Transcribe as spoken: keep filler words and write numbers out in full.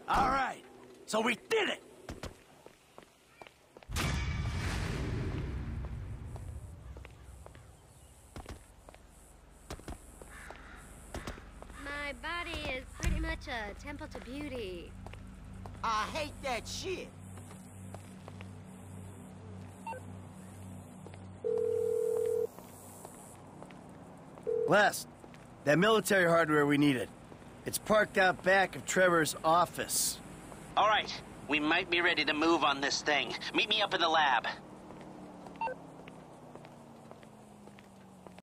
All right, so we did it! My body is pretty much a temple to beauty. I hate that shit. Les, that military hardware we needed. It's parked out back of Trevor's office. All right, we might be ready to move on this thing. Meet me up in the lab.